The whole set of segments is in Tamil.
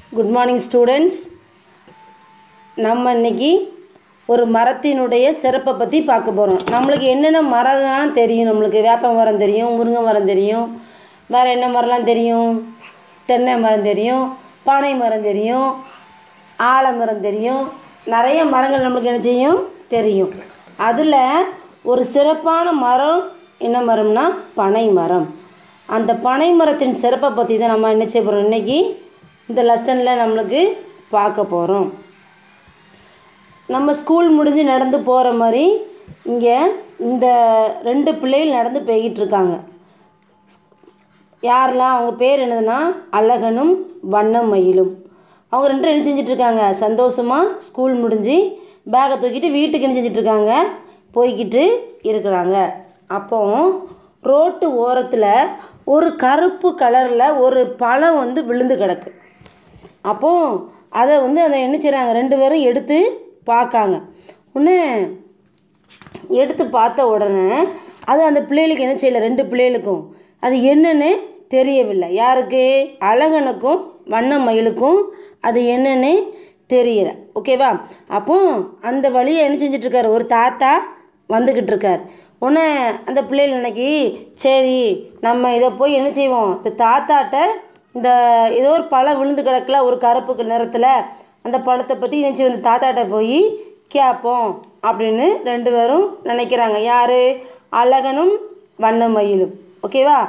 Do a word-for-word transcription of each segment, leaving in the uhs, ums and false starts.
Good morning students. நம்ம இன்றைக்கி ஒரு மரத்தினுடைய சிறப்பை பற்றி பார்க்க போகிறோம். நம்மளுக்கு என்னென்ன மரம் தான் தெரியும். நம்மளுக்கு வேப்ப மரம் தெரியும், முருங்கை மரம் தெரியும், வேறு என்ன மரம்லாம் தெரியும்? தென்னை மரம் தெரியும், பானை மரம் தெரியும், ஆலமரம் தெரியும், நிறைய மரங்கள் நம்மளுக்கு என்ன செய்யும் தெரியும். அதில் ஒரு சிறப்பான மரம் என்ன மரம்னா பனை மரம். அந்த பனை மரத்தின் சிறப்பை பற்றி தான் நம்ம என்ன செய்ய போகிறோம் இன்றைக்கி இந்த லெசனில் நம்மளுக்கு பார்க்க போகிறோம். நம்ம ஸ்கூல் முடிஞ்சு நடந்து போகிற மாதிரி இங்கே இந்த ரெண்டு பிள்ளைகள் நடந்து போய்கிட்டு இருக்காங்க. யாரெல்லாம் அவங்க பேர் என்னதுன்னா அழகனும் வண்ணமயிலும். அவங்க ரெண்டும் என்ன செஞ்சிட்ருக்காங்க, சந்தோஷமாக ஸ்கூல் முடிஞ்சு பேக்கை தூக்கிட்டு வீட்டுக்கு என்ன செஞ்சிட்ருக்காங்க, போய்கிட்டு இருக்கிறாங்க. அப்போ ரோட்டு ஓரத்தில் ஒரு கருப்பு கலரில் ஒரு பழம் வந்து விழுந்து கிடக்கு. அப்போது அதை வந்து அதை என்ன செய்கிறாங்க, ரெண்டு பேரும் எடுத்து பார்க்காங்க. ஒன்று எடுத்து பார்த்த உடனே அது அந்த பிள்ளைகளுக்கு என்ன செய்யலை, ரெண்டு பிள்ளைகளுக்கும் அது என்னன்னு தெரியவில்லை. யாருக்கு, அழகனுக்கும் வண்ணமயிலுக்கும் அது என்னன்னு தெரியலை. ஓகேவா? அப்போ அந்த வழியை என்ன செஞ்சிட்ருக்காரு, ஒரு தாத்தா வந்துக்கிட்டு இருக்கார். உடனே அந்த பிள்ளைகள் இன்னைக்கு சரி நம்ம இதை போய் என்ன செய்வோம், இந்த தாத்தாட்ட இந்த ஏதோ ஒரு பழம் விழுந்து கிடக்கல ஒரு கருப்பு நிறத்தில், அந்த பழத்தை பற்றி என்ன செய்வோம் இந்த தாத்தாட்ட போய் கேட்போம் அப்படின்னு ரெண்டு பேரும் நினைக்கிறாங்க. யார், அழகனும் வண்ணமயிலும். ஓகேவா?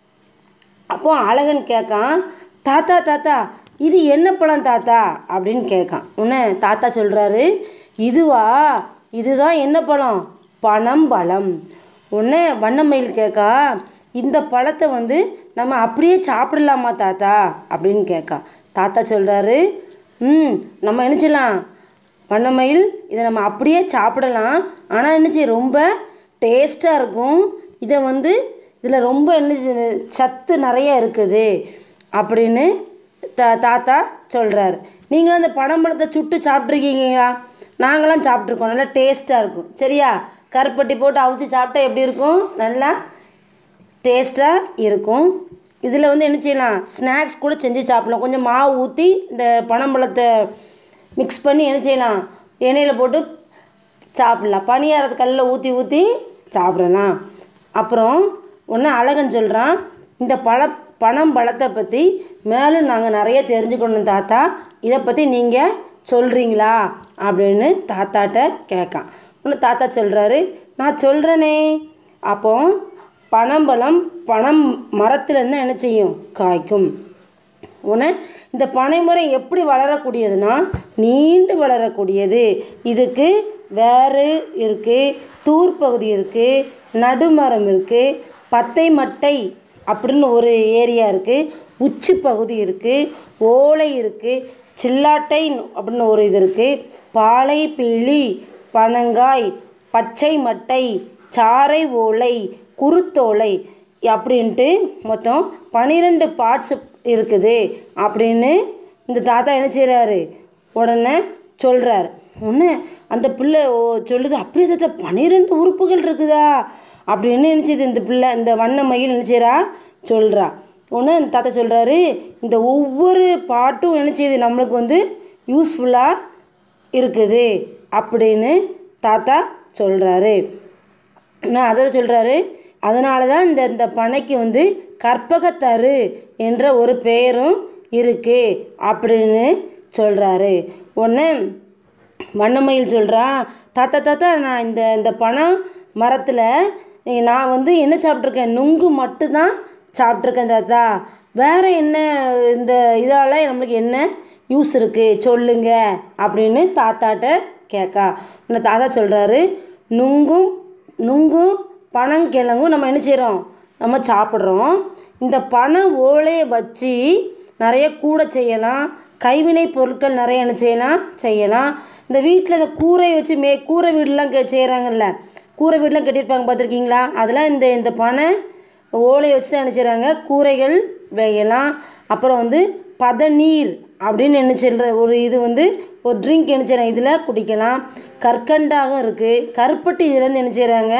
அப்போ அழகன் கேட்கான், தாத்தா தாத்தா இது என்ன பழம் தாத்தா அப்படின்னு கேட்கான். உடனே தாத்தா சொல்கிறாரு, இதுவா, இதுதான் என்ன பழம், பனம்பழம். உடனே வண்ணமயில் கேட்கா, இந்த பழத்தை வந்து நம்ம அப்படியே சாப்பிடலாமா தாத்தா அப்படின்னு கேட்கா. தாத்தா சொல்கிறாரு, ம் நம்ம என்ன செய்யலாம் வண்ணமயில், இதை நம்ம அப்படியே சாப்பிடலாம், ஆனால் என்ன செய்ய ரொம்ப டேஸ்ட்டாக இருக்கும், இதை வந்து இதில் ரொம்ப என்ன சத்து நிறைய இருக்குது அப்படின்னு தா தாத்தா சொல்கிறாரு. நீங்களும் அந்த பனம்பழத்தை சுட்டு சாப்பிட்ருக்கீங்களா? நாங்களாம் சாப்பிட்ருக்கோம், நல்லா டேஸ்ட்டாக இருக்கும். சரியா? கருப்பட்டி போட்டு அவிச்சு சாப்பிட்டா எப்படி இருக்கும், நல்லா டேஸ்ட்டாக இருக்கும். இதில் வந்து என்ன செய்யலாம், ஸ்நாக்ஸ் கூட செஞ்சு சாப்பிடலாம். கொஞ்சம் மாவு ஊற்றி இந்த பனம்பழத்தை மிக்ஸ் பண்ணி என்ன செய்யலாம், எண்ணெயில் போட்டு சாப்பிட்லாம். பனியாரத்து கல்லில் ஊற்றி ஊற்றி சாப்பிடலாம். அப்புறம் ஒன்று அழகன் சொல்கிறான், இந்த பழ பனம்பழத்தை பற்றி மேலும் நாங்கள் நிறைய தெரிஞ்சுக்கணும் தாத்தா, இதை பற்றி நீங்கள் சொல்கிறீங்களா அப்படின்னு தாத்தாட்ட கேட்கான். ஒன்று தாத்தா சொல்கிறாரு, நான் சொல்கிறேனே. அப்போ பனம்பழம் பனம் மரத்துலேருந்து என்ன செய்யும், காய்க்கும். ஒன்று இந்த பனைமரம் எப்படி வளரக்கூடியதுன்னா நீண்டு வளரக்கூடியது. இதுக்கு வேறு இருக்குது, தூர்பகுதி இருக்குது, நடுமரம் இருக்குது, பத்தை மட்டை அப்படின்னு ஒரு ஏரியா இருக்குது, உச்சி பகுதி இருக்குது, ஓலை இருக்குது, சில்லாட்டை அப்படின்னு ஒரு இது இருக்குது, பாலை பிழி, பனங்காய், பச்சை மட்டை, சாறை ஓலை, குருத்தோலை அப்படின்ட்டு மொத்தம் பன்னிரெண்டு பார்ட்ஸ் இருக்குது அப்படின்னு இந்த தாத்தா என்ன செய்கிறாரு உடனே சொல்கிறார். ஒன்று அந்த பிள்ளை சொல்லுது, அப்படியே தாத்தா பன்னிரெண்டு உறுப்புகள் இருக்குதா அப்படின்னு நினச்சிது இந்த பிள்ளை. இந்த வண்ணமயில் என்ன செய்கிறா சொல்கிறா. ஒன்று அந்த தாத்தா சொல்கிறாரு, இந்த ஒவ்வொரு பாட்டும் என்ன செய்யுது நம்மளுக்கு வந்து யூஸ்ஃபுல்லாக இருக்குது அப்படின்னு தாத்தா சொல்கிறாரு. நான் அதை சொல்கிறாரு, அதனால தான் இந்த இந்த பனைக்கு வந்து கற்பகத்தரு என்ற ஒரு பெயரும் இருக்குது அப்படின்னு சொல்கிறாரு. ஒன்று வண்ணமயில் சொல்கிறா, தாத்தா தாத்தா நான் இந்த இந்த பனை மரத்தில் நான் வந்து என்ன சாப்பிட்ருக்கேன், நுங்கு மட்டும்தான் சாப்பிட்ருக்கேன் தாத்தா, வேறு என்ன இந்த இதால் நம்மளுக்கு என்ன யூஸ் இருக்குது சொல்லுங்க அப்படின்னு தாத்தாட்ட கேட்கா. இந்த தாத்தா சொல்கிறாரு, நுங்கும் நுங்கும் பனங்கிழங்கும் நம்ம என்ன செய்கிறோம், நம்ம சாப்பிட்றோம். இந்த பனை ஓலையை வச்சு நிறைய கூடை செய்யலாம், கைவினை பொருட்கள் நிறைய என்ன செய்யலாம் செய்யலாம். இந்த வீட்டில் இந்த கூரையை வச்சு மே கூரை வீடெலாம் கே செய்கிறாங்கல்ல, கூரை வீடெலாம் கட்டியிருப்பாங்க பார்த்துருக்கீங்களா, அதெல்லாம் இந்த இந்த பனை ஓலையை வச்சு தான் என்ன செய்கிறாங்க, கூரைகள் வேயலாம். அப்புறம் வந்து பதநீர் அப்படின்னு என்ன சொல்கிற ஒரு இது வந்து ஒரு ட்ரிங்க் என்ன செய்கிறாங்க, இதில் குடிக்கலாம். கற்கண்டாகவும் இருக்குது, கருப்பட்டி இதுலேருந்து என்ன செய்கிறாங்க,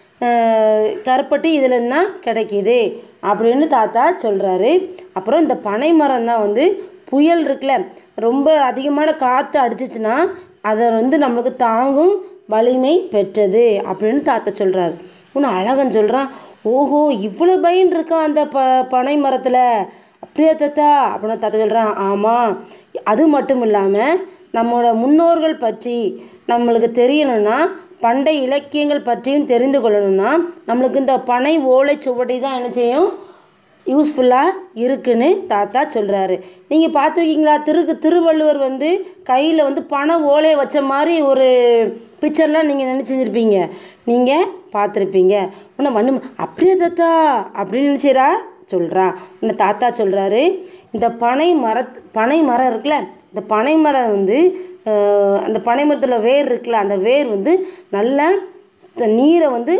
கருப்பட்டி இதுலேருந்து தான் கிடைக்கிது அப்படின்னு தாத்தா சொல்கிறாரு. அப்புறம் இந்த பனை மரம் தான் வந்து புயல் இருக்குல்ல, ரொம்ப அதிகமான காற்று அடிச்சிச்சுன்னா அதை வந்து நம்மளுக்கு தாங்கும் வலிமை பெற்றது அப்படின்னு தாத்தா சொல்கிறார். இன்னும் அழகன் சொல்கிறான், ஓஹோ இவ்வளோ பயன் இருக்கா அந்த ப பனை மரத்தில், அப்படியே தாத்தா அப்படின்னு தாத்தா சொல்கிறான். ஆமாம், அது மட்டும் இல்லாமல் நம்மளோட முன்னோர்கள் பற்றி நம்மளுக்கு தெரியணும்னா, பண்டைய இலக்கியங்கள் பற்றியும் தெரிந்து கொள்ளணும்னா நம்மளுக்கு இந்த பனை ஓலை சுவடி தான் என்ன செய்யும், யூஸ்ஃபுல்லாக இருக்குன்னு தாத்தா சொல்கிறாரு. நீங்கள் பார்த்துருக்கீங்களா, திரு திருவள்ளுவர் வந்து கையில் வந்து பனை ஓலையை வச்ச மாதிரி ஒரு பிக்சர்லாம் நீங்கள் நினச்சிருப்பீங்க, நீங்கள் பார்த்துருப்பீங்க. உன்னை வண்ணு அப்படியே தாத்தா அப்படின்னு நினச்சிரா சொல்கிறா. உன்னை தாத்தா சொல்கிறாரு, இந்த பனை மர பனை மரம் இருக்குல்ல, இந்த பனை மரம் வந்து அந்த பனை மரத்தில் வேர் இருக்குல்ல, அந்த வேர் வந்து நல்ல நீரை வந்து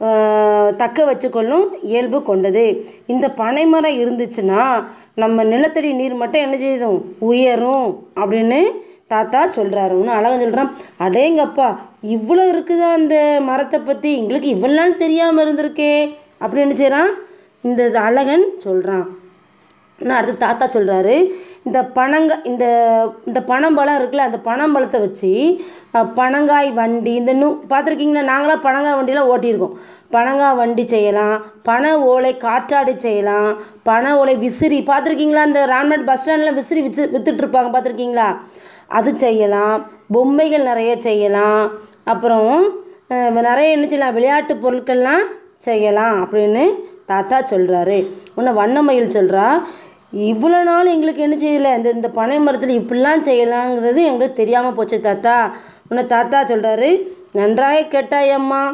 தக்க வச்சுக்கொள்ளும் இயல்பு கொண்டது. இந்த பனைமரம் இருந்துச்சுன்னா நம்ம நிலத்தடி நீர் மட்டும் என்ன செய்யும், உயரும் அப்படின்னு தாத்தா சொல்கிறாரு. ஒன்று அழகன் சொல்கிறான், அடேங்கப்பா இவ்வளோ இருக்குதா அந்த மரத்தை பற்றி, எங்களுக்கு இவ்வளோ நாள் தெரியாமல் இருந்திருக்கே அப்படின்னு செய்கிறான் இந்த அழகன் சொல்கிறான். இன்னும் அடுத்து தாத்தா சொல்கிறாரு, இந்த பனங்க இந்த இந்த பனம்பழம் இருக்குல்ல, அந்த பனம்பழத்தை வச்சு பனங்காய் வண்டி, இந்த நூ பார்த்துருக்கீங்களா, நாங்களாம் பனங்காய் வண்டிலாம் ஓட்டியிருக்கோம். பனங்காய் வண்டி செய்யலாம், பனை ஓலை காற்றாடி செய்யலாம், பனை ஓலை விசிறி பார்த்துருக்கீங்களா, இந்த ராம்நாட் பஸ் ஸ்டாண்டில் விசிறி வித்து விற்றுட்ருப்பாங்க பார்த்துருக்கீங்களா, அது செய்யலாம். பொம்மைகள் நிறைய செய்யலாம். அப்புறம் நிறைய என்ன செய்யலாம், விளையாட்டு பொருட்கள்லாம் செய்யலாம் அப்படின்னு தாத்தா சொல்கிறாரு. உன்னை வண்ணமயில் சொல்கிறா, இவ்வளோ நாள் எங்களுக்கு என்ன செய்யலை, இந்த இந்த பனை மரத்தில் இப்படிலாம் செய்யலாங்கிறது எங்களுக்கு தெரியாமல் போச்சு தாத்தா. உன்னை தாத்தா சொல்கிறாரு, நன்றாக கேட்டாயம்மா.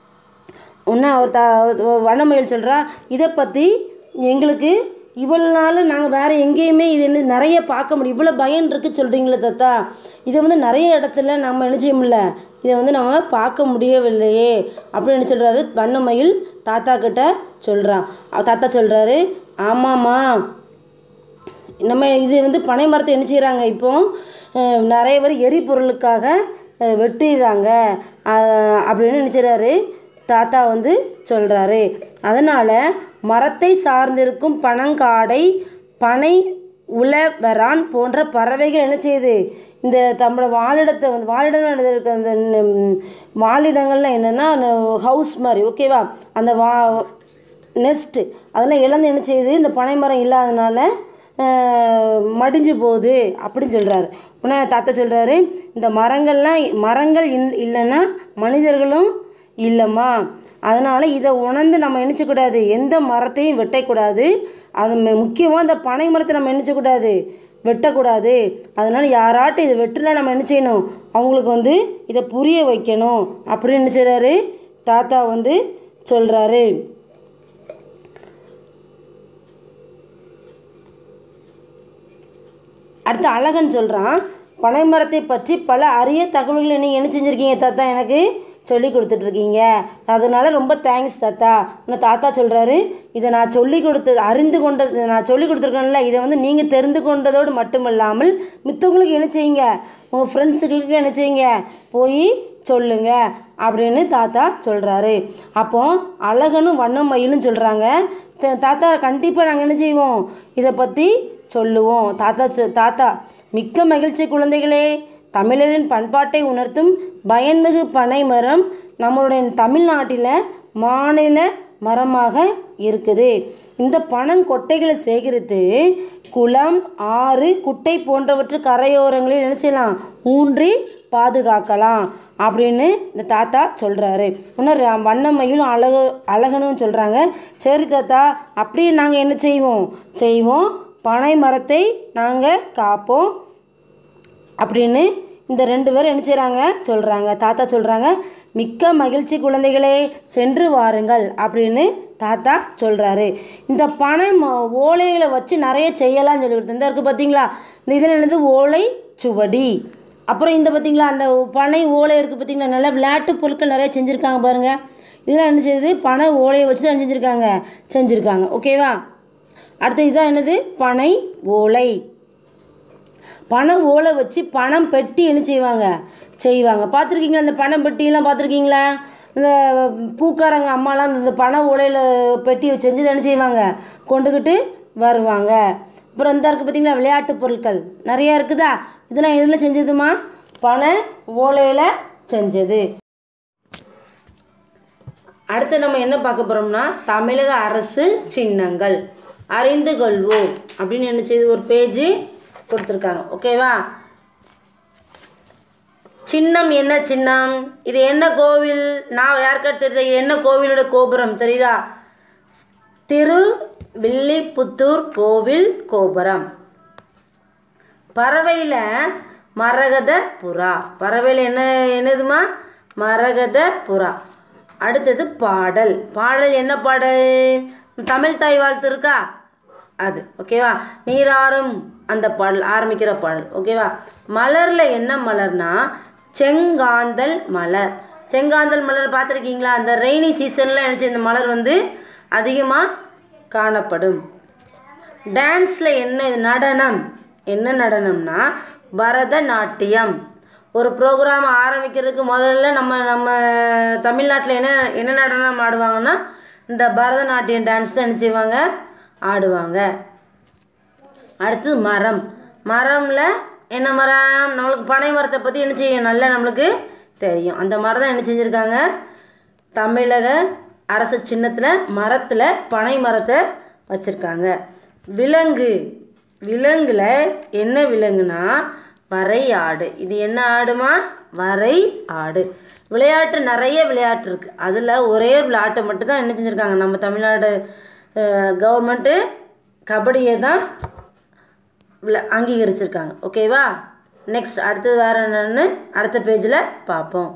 உன்னை அவர் தா வண்ணமயில் சொல்கிறா, இதை பற்றி எங்களுக்கு இவ்வளோ நாள் நாங்கள் வேறு எங்கேயுமே இது என்ன நிறைய பார்க்க முடியும், இவ்வளோ பயன் இருக்குது சொல்கிறீங்களே தாத்தா, இதை வந்து நிறைய இடத்துல நம்ம என்ன செய்ய முடியல, இதை வந்து நம்ம பார்க்க முடியவில்லையே அப்படின்னு சொல்கிறாரு. வண்ணமயில் தாத்தா கிட்ட சொல்கிறான். தாத்தா சொல்கிறாரு, ஆமாம்மா, நம்ம இது வந்து பனை மரத்தை என்ன செய்கிறாங்க, இப்போ நிறைய பேர் எரிபொருளுக்காக வெட்டிடுறாங்க அப்படின்னு என்ன செய்கிறாரு தாத்தா வந்து சொல்கிறாரு. அதனால் மரத்தை சார்ந்திருக்கும் பனங்காடை, பனை உழவரான் போன்ற பறவைகள் என்ன செய்யுது, இந்த நம்மளோட வாழிடத்தை வந்து வாழிடம் இருக்க அந்த வாழிடங்கள்லாம் என்னென்னா ஹவுஸ் மாதிரி, ஓகேவா, அந்த வா நெஸ்ட்டு அதெல்லாம் இழந்து என்ன செய்யுது, இந்த பனை மரம் இல்லாதனால மடிஞ்சு போகுது அப்படின்னு சொல்கிறாரு. உடனே தாத்தா சொல்கிறாரு, இந்த மரங்கள்லாம் மரங்கள் இன் இல்லைன்னா மனிதர்களும் இல்லைம்மா, அதனால் இதை உணர்ந்து நம்ம நினச்சக்கூடாது, எந்த மரத்தையும் வெட்டக்கூடாது, அது முக்கியமாக இந்த பனை மரத்தை நம்ம நினச்சக்கூடாது, வெட்டக்கூடாது. அதனால் யாராட்டும் இதை வெட்டுனா நம்ம என்ன செய்யணும், அவங்களுக்கு வந்து இதை புரிய வைக்கணும் அப்படின்னு என்ன செய்கிறாரு தாத்தா வந்து சொல்கிறாரு. அடுத்து அழகன் சொல்கிறான், பனை மரத்தை பற்றி பல அரிய தகவல்களை நீங்கள் என்ன செஞ்சுருக்கீங்க தாத்தா, எனக்கு சொல்லி கொடுத்துட்ருக்கீங்க, அதனால் ரொம்ப தேங்க்ஸ் தாத்தா. இன்னும் தாத்தா சொல்கிறாரு, இதை நான் சொல்லி கொடுத்தது அறிந்து கொண்டது நான் சொல்லி கொடுத்துருக்கேன்ல, இதை வந்து நீங்கள் தெரிந்து கொண்டதோடு மட்டுமல்லாமல் மித்தவங்களுக்கு என்ன செய்யுங்க, உங்கள் ஃப்ரெண்ட்ஸுகளுக்கு என்ன செய்யுங்க, போய் சொல்லுங்க அப்படின்னு தாத்தா சொல்கிறாரு. அப்போ அழகனும் வண்ணமயிலும் சொல்கிறாங்க, தாத்தா கண்டிப்பாக நாங்கள் என்ன செய்வோம், இதை பற்றி சொல்லுவோம். தாத்தா சொ தாத்தா மிக்க மகிழ்ச்சி குழந்தைகளே, தமிழரின் பண்பாட்டை உணர்த்தும் பயன்மிகு பனை மரம் நம்மளுடைய தமிழ்நாட்டில் மாநில மரமாக இருக்குது. இந்த பனங்கொட்டைகளை சேகரித்து குளம், ஆறு, குட்டை போன்றவற்று கரையோரங்களில் என்ன செய்யலாம், ஊன்றி பாதுகாக்கலாம் அப்படின்னு இந்த தாத்தா சொல்கிறாரு. இன்னும் வண்ணமயிலும் அழகு அழகனும் சொல்கிறாங்க, சரி தாத்தா அப்படியே நாங்கள் என்ன செய்வோம் செய்வோம் பனை மரத்தை நாங்கள் காப்போம் அப்படின்னு இந்த ரெண்டு பேரும் என்ன செய்கிறாங்க சொல்கிறாங்க. தாத்தா சொல்கிறாங்க, மிக்க மகிழ்ச்சி குழந்தைகளே, சென்று வாருங்கள் அப்படின்னு தாத்தா சொல்கிறாரு. இந்த பனை ஓலைகளை வச்சு நிறைய செய்யலாம்னு சொல்லி கொடுத்து இந்த இருக்குது பார்த்தீங்களா, இந்த இதில் என்னது ஓலை சுவடி. அப்புறம் இந்த பார்த்திங்களா அந்த பனை ஓலை இருக்குது பார்த்திங்களா, நல்லா விளையாட்டு பொருட்கள் நிறைய செஞ்சுருக்காங்க பாருங்கள். இதெல்லாம் என்ன செய்யுது, பனை ஓலையை வச்சு தான் செஞ்சுருக்காங்க செஞ்சுருக்காங்க ஓகேவா. அடுத்து இதுதான் என்னது, பனை ஓலை. பனை ஓலை வச்சு பணம் பெட்டி என்ன செய்வாங்க செய்வாங்க பார்த்துருக்கீங்களா, இந்த பணம் பெட்டியெல்லாம் பார்த்துருக்கீங்களா, இந்த பூக்காரங்க அம்மாலாம் இந்த பனை ஓலையில் பெட்டி செஞ்சு என்ன செய்வாங்க கொண்டுக்கிட்டு வருவாங்க. அப்புறம் இந்த இருக்குது பார்த்திங்களா விளையாட்டு பொருட்கள் நிறையா இருக்குதா, இதெல்லாம் எதில் செஞ்சதுமா? பனை ஓலையில் செஞ்சது. அடுத்து நம்ம என்ன பார்க்க போகிறோம்னா தமிழக அரசு சின்னங்கள் அறிந்து கொள்வோம் அப்படின்னு என்ன செய்து ஒரு பேஜ் கொடுத்துருக்காங்க. ஓகேவா? சின்னம் என்ன சின்னம்? இது என்ன கோவில்? நான் யாருக்காட்டு தெரியுது என்ன கோவிலோட கோபுரம் தெரியுதா? திருவில்லிபுத்தூர் கோவில் கோபுரம். பறவையில் மரகத புறா. பறவையில் என்ன என்னதுமா? மரகத புறா. அடுத்தது பாடல். பாடல் என்ன பாடல்? தமிழ் தாய் வாழ்த்து இருக்கா அது. ஓகேவா? நீராறும் அந்த பாடல் ஆரம்பிக்கிற பாடல். ஓகேவா? மலரில் என்ன மலர்னா செங்காந்தல் மலர். செங்காந்தல் மலர் பார்த்துருக்கீங்களா? அந்த ரெய்னி சீசனில் நினச்சி இந்த மலர் வந்து அதிகமாக காணப்படும். டான்ஸில் என்ன இது? நடனம். என்ன நடனம்னா பரதநாட்டியம். ஒரு ப்ரோக்ராம் ஆரம்பிக்கிறதுக்கு முதல்ல நம்ம நம்ம தமிழ்நாட்டில் என்ன என்ன நடனம் ஆடுவாங்கன்னா இந்த பரதநாட்டியம் டான்ஸ் தான் என்ன செய்வாங்க? ஆடுவாங்க. அடுத்தது மரம். மரமில் என்ன மரம்? நம்மளுக்கு பனை மரத்தை பற்றி என்ன செய்யும் நல்லா நம்மளுக்கு தெரியும். அந்த மரம் தான் என்ன செஞ்சுருக்காங்க? தமிழக அரசு சின்னத்தில் மரத்தில் பனை மரத்தை வச்சுருக்காங்க. விலங்கு. விலங்குல என்ன விலங்குனா வரை ஆடு. இது என்ன ஆடுமா? வரை ஆடு. விளையாட்டு நிறைய விளையாட்டு இருக்குது. அதில் ஒரே விளையாட்டை மட்டும் தான் என்ன செஞ்சுருக்காங்க நம்ம தமிழ்நாடு கவர்மெண்ட்டு கபடியை தான் விளை அங்கீகரிச்சிருக்காங்க. ஓகேவா? நெக்ஸ்ட் அடுத்தது வேறு என்னென்னு அடுத்த பேஜில் பார்ப்போம்.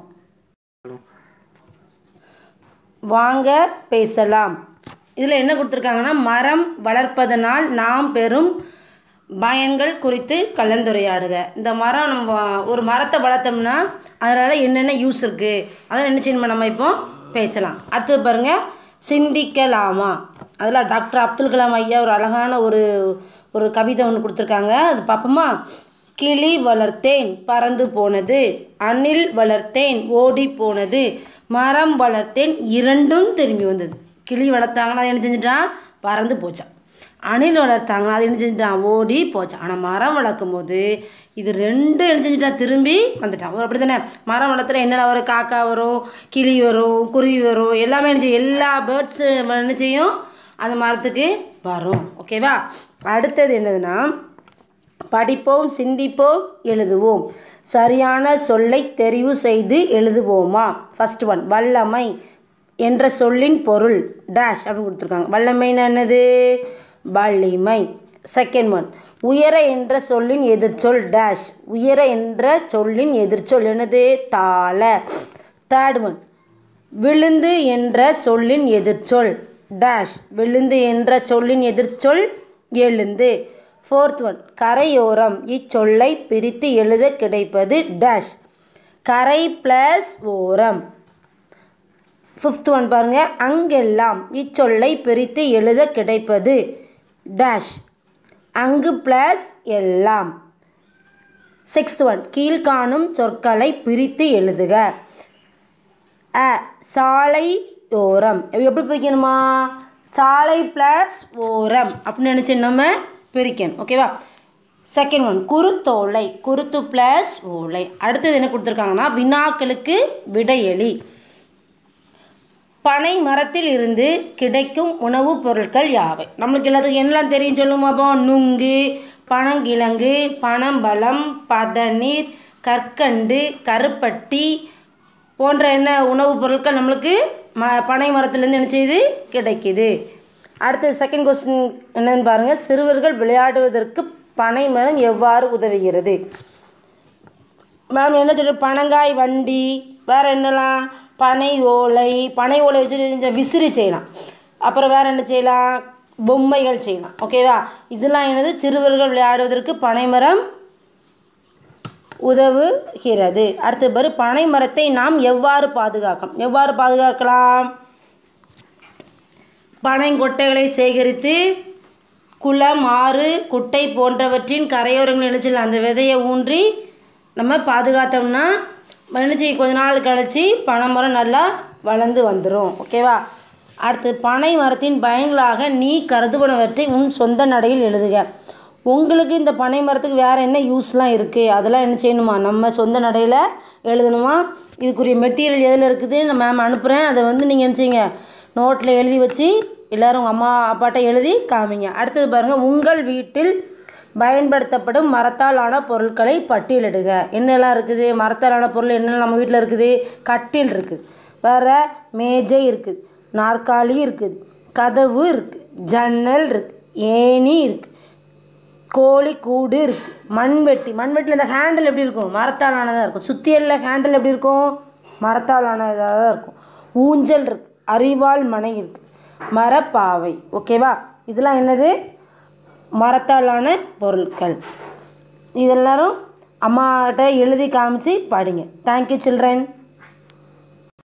வாங்க பேசலாம். இதில் என்ன கொடுத்துருக்காங்கன்னா மரம் வளர்ப்பதனால் நாம் பெறும் பயன்கள் குறித்து கலந்துரையாடுக. இந்த மரம் நம்ம ஒரு மரத்தை வளர்த்தோம்னா அதனால் என்னென்ன யூஸ் இருக்குது அதெல்லாம் என்ன செய்யணுமா நம்ம இப்போ பேசலாம். அடுத்தது பாருங்கள் சிந்திக்கலாமா. அதில் டாக்டர் அப்துல் கலாம் ஐயா ஒரு அழகான ஒரு ஒரு கவிதை ஒன்று கொடுத்துருக்காங்க. அது பார்ப்போமா? கிளி வளர்த்தேன் பறந்து போனது, அணில் வளர்த்தேன் ஓடி போனது, மரம் வளர்த்தேன் இரண்டும் திரும்பி வந்தது. கிளி வளர்த்தாங்கன்னா அது என்ன செஞ்சுட்டான்? பறந்து போச்சான். அணில் வளர்த்தாங்கன்னா அது என்ன செஞ்சுட்டான்? ஓடி போச்சான். ஆனால் மரம் வளர்க்கும் போது இது ரெண்டும் என்ன செஞ்சுட்டான்? திரும்பி வந்துட்டான். ஒரு அப்படி தானே மரம் வளர்த்துல என்னென்ன வரும்? காக்கா வரும், கிளி வரும், குருவி வரும், எல்லாமே என்ன செய்யும்? எல்லா பேர்ட்ஸு என்ன செய்யும்? அந்த மரத்துக்கு வரும். ஓகேவா? அடுத்தது என்னதுன்னா படிப்போம் சிந்திப்போம் எழுதுவோம். சரியான சொல்லை தெரிவு செய்து எழுதுவோமா? ஃபஸ்ட் ஒன் வல்லமை என்ற சொல்லின் பொருள் டேஷ் அப்படின்னு கொடுத்துருக்காங்க. வல்லமைன்னு என்னது? வலிமை. செகண்ட் ஒன் உயர என்ற சொல்லின் எதிர்ச்சொல் டேஷ். உயர என்ற சொல்லின் எதிர்ச்சொல் என்னது? தாழ. தேர்ட் ஒன் விழுந்து என்ற சொல்லின் எதிர்ச்சொல் டேஷ். விழுந்து என்ற சொல்லின் எதிர்ச்சொல் எழுந்து. ஃபோர்த் ஒன் கரையோரம் இச்சொல்லை பிரித்து எழுத கிடைப்பது டேஷ். கரை ப்ளஸ் ஓரம். ஃபிஃப்த் ஒன் பாருங்கள் அங்கெல்லாம் இச்சொல்லை பிரித்து எழுத கிடைப்பது டேஷ். அங்கு ப்ளஸ் எல்லாம். சிக்ஸ்த் ஒன் கீழ்காணும் சொற்களை பிரித்து எழுதுக. அ சாலை ஓரம். எப்படி பிரிக்கணுமா? சாலை ப்ளஸ் ஓரம் அப்படின்னு நினச்சி நம்ம பிரிக்கணும். ஓகேவா? செகண்ட் ஒன் குருத்தோலை. குருத்து ப்ளஸ் ஓலை. அடுத்தது என்ன கொடுத்துருக்காங்கன்னா வினாக்களுக்கு விடையளி. பனை மரத்தில் இருந்து கிடைக்கும் உணவுப் பொருட்கள் யாவை? நம்மளுக்கு எல்லாத்துக்கும் என்னெல்லாம் தெரியும் சொல்லுமா? அப்போ நுங்கு, பனங்கிழங்கு, பனம்பழம், பதநீர், கற்கண்டு, கருப்பட்டி போன்ற என்ன உணவுப் பொருட்கள் நம்மளுக்கு ம பனை மரத்துலேருந்து என்ன செய்யுது? கிடைக்கிது. அடுத்தது செகண்ட் கொஸ்டின் என்னன்னு பாருங்கள். சிறுவர்கள் விளையாடுவதற்கு பனை மரம் எவ்வாறு உதவுகிறது? மேம் என்ன சொல்கிற? பனங்காய் வண்டி, வேறு என்னலாம்? பனை ஓலை. பனை ஓலை வச்சு விசிறி செய்யலாம். அப்புறம் வேறு என்ன செய்யலாம்? பொம்மைகள் செய்யலாம். ஓகேவா? இதெல்லாம் என்னது? சிறுவர்கள் விளையாடுவதற்கு பனை மரம் உதவுகிறது. அடுத்து பாரு பனை மரத்தை நாம் எவ்வாறு பாதுகாக்கலாம்? எவ்வாறு பாதுகாக்கலாம்? பனைங்கொட்டைகளை சேகரித்து குளம், ஆறு, குட்டை போன்றவற்றின் கரையோரங்கள் நினைச்சல அந்த விதையை ஊன்றி நம்ம பாதுகாத்தோம்னா நினச்சி கொஞ்ச நாள் கழித்து பனை மரம் நல்லா வளர்ந்து வந்துடும். ஓகேவா? அடுத்து பனை மரத்தின் பயன்களாக நீ கருதுவனவற்றை உன் சொந்த நடையில் எழுதுக. உங்களுக்கு இந்த பனை மரத்துக்கு வேறு என்ன யூஸ்லாம் இருக்குது அதெல்லாம் என்ன செய்யணுமா, நம்ம சொந்த நடையில் எழுதணுமா. இதுக்குரிய மெட்டீரியல் எதில் இருக்குது நான் மேம் அனுப்புகிறேன், அதை வந்து நீங்கள் என்ன செய்யுங்க நோட்டில் எழுதி வச்சு எல்லோரும் உங்கள் அம்மா அப்பாட்ட எழுதி காமிங்க. அடுத்தது பாருங்கள், உங்கள் வீட்டில் பயன்படுத்தப்படும் மரத்தால் ஆன பொருட்களை பட்டியலிடுக. என்னெல்லாம் இருக்குது மரத்தால் ஆன பொருள், என்னெல்லாம் நம்ம வீட்டில் இருக்குது, கட்டில் இருக்குது, வேறு மேஜை இருக்குது, நாற்காலி இருக்குது, கதவு இருக்குது, ஜன்னல் இருக்குது, ஏணி இருக்குது, கோழி கூடு இருக்குது, மண்வெட்டி. மண்வெட்டியில் இந்த ஹேண்டில் எப்படி இருக்கும், மரத்தால் ஆனதாக இருக்கும். சுத்தியலில் ஹேண்டில் எப்படி இருக்கும், மரத்தால் ஆனதாக தான் இருக்கும். ஊஞ்சல் இருக்குது, அரிவாள் மனை இருக்குது, மரப்பாவை. ஓகேவா, இதெல்லாம் என்னது மரத்தாலான பொருட்கள். இதெல்லாரும் அம்மாட்ட எழுதி காமிச்சு படிங்க. Thank you children.